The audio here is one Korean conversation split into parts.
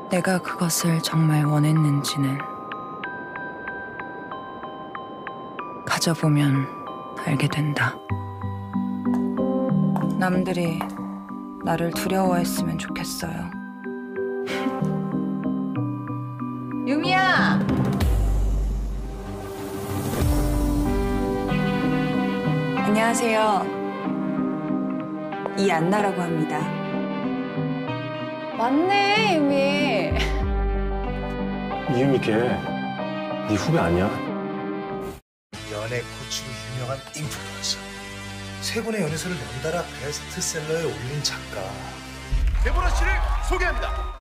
내가 그것을 정말 원했는지는 가져보면 알게 된다. 남들이 나를 두려워했으면 좋겠어요. 유미야! 안녕하세요. 이안나라고 합니다. 맞네, 유미. 이유미 걔네 후배 아니야? 연애 코치로 유명한 인플루언서. 세 권의 연애서를 연달아 베스트셀러에 올린 작가. 데보라 씨를 소개합니다.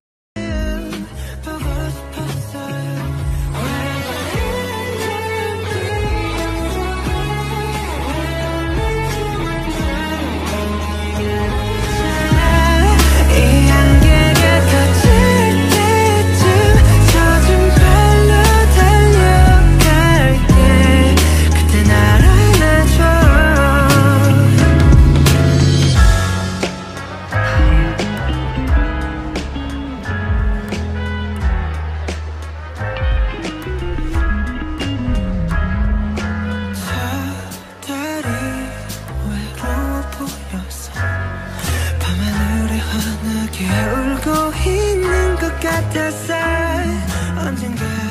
울고 있는 것 같았어 언젠가